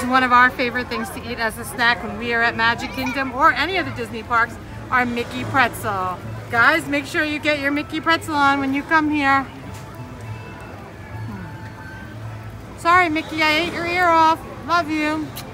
one of our favorite things to eat as a snack when we are at Magic Kingdom or any of the Disney parks, our Mickey pretzel. Guys, make sure you get your Mickey pretzel on when you come here. Sorry, Mickey, I ate your ear off. Love you.